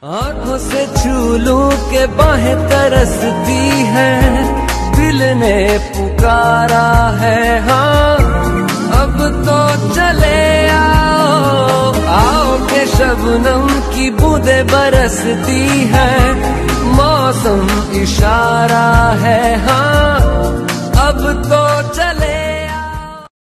आंखों से छू लूं के बाहें तरसती है, दिल ने पुकारा है हाँ। अब तो चले आओ आओ के शबनम की बूंदें बरसती है, मौसम इशारा है हाँ। अब तो